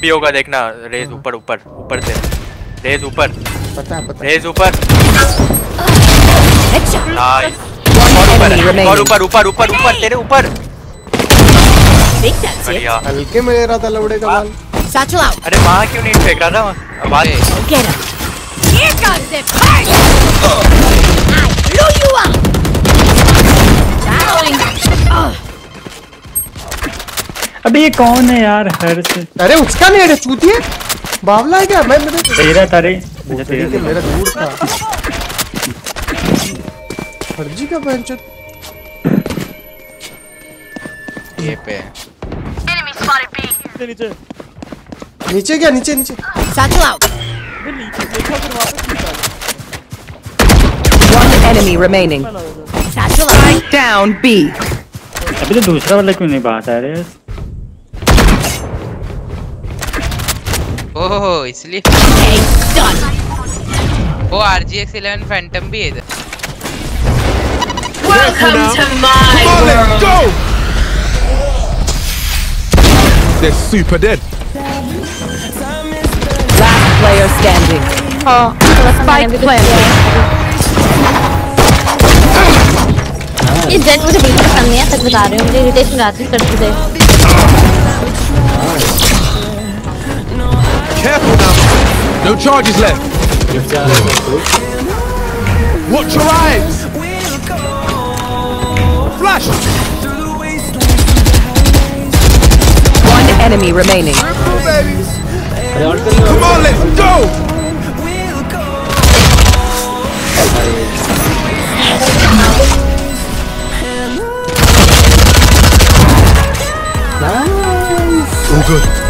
भी होगा देखना। रेज ऊपर ऊपर ऊपर से, रेज ऊपर, पता है रेज ऊपर। नाइस। और ऊपर ऊपर ऊपर ऊपर तेरे ऊपर। बढ़िया। हल्के में ले रहा था लौड़े का बाल। अरे वहाँ क्यों नहीं फेंक रहा था आवाज। अबे ये कौन है यार हर से? अरे उसका नहीं है, चूतिया बावला है क्या? मैं तेरा तारे मुझे तेरे मेरा दूर था। फर्जी का पंचर ये पे नीचे नीचे क्या? नीचे नीचे One enemy remaining. Spike down B. अभी तो दूसरा वाला क्यों नहीं बात आ रहा है? ओह इसलिए वो RGX 11 फैंटम भी है इधर। Welcome to my world. Go! They're super dead. Last player standing. Spike planted. ये जेट मुझे बिल्कुल पसंद नहीं है, सच बता रही हूँ। मुझे इरिटेशन आती है करते थे। Careful now. No charges left. Watch your eyes. Flash. One enemy remaining. Come on, let's go. All good.